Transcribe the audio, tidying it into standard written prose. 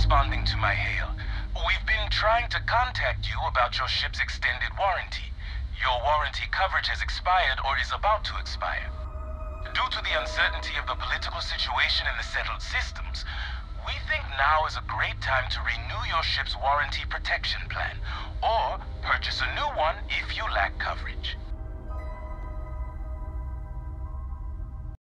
responding to my hail. We've been trying to contact you about your ship's extended warranty. Your warranty coverage has expired or is about to expire. Due to the uncertainty of the political situation in the settled systems, we think now is a great time to renew your ship's warranty protection plan, or purchase a new one if you lack coverage.